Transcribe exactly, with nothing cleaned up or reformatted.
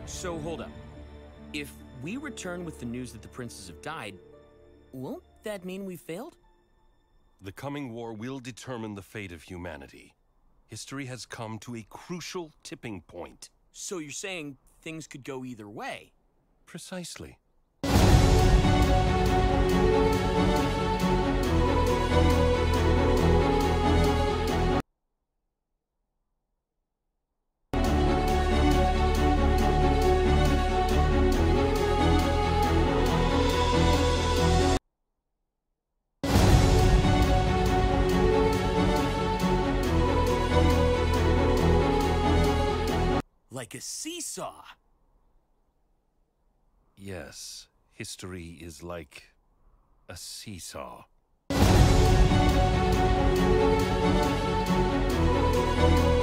So hold up. If we return with the news that the princes have died, won't that mean we failed? The coming war will determine the fate of humanity. History has come to a crucial tipping point. So you're saying things could go either way? Precisely. Like a seesaw. Yes, history is like a seesaw.